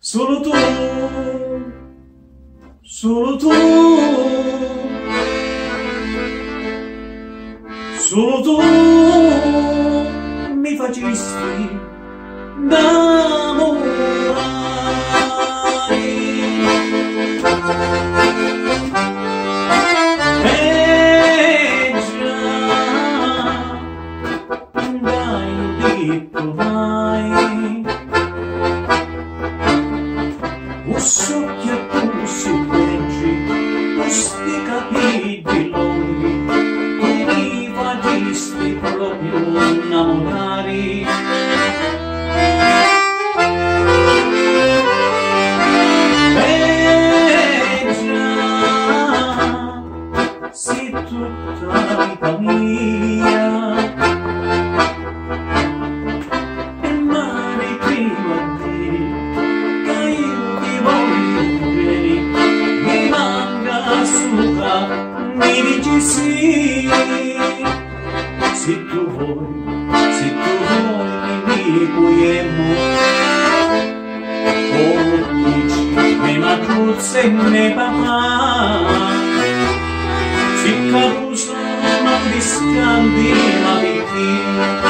Solo tu, solo tu, solo tu mi facesti innamorare. Già, dai, detto mai. Socchia tu si leggi, questi capelli lunghi, tu mi facesti proprio innamorare. Già, sei tutta la vita mia, e mani prima a te. Mi dici sì, se tu vuoi, mi puoi oh, dici, me ma cruzze e me papà, si carusa, ma mi scambi la vita.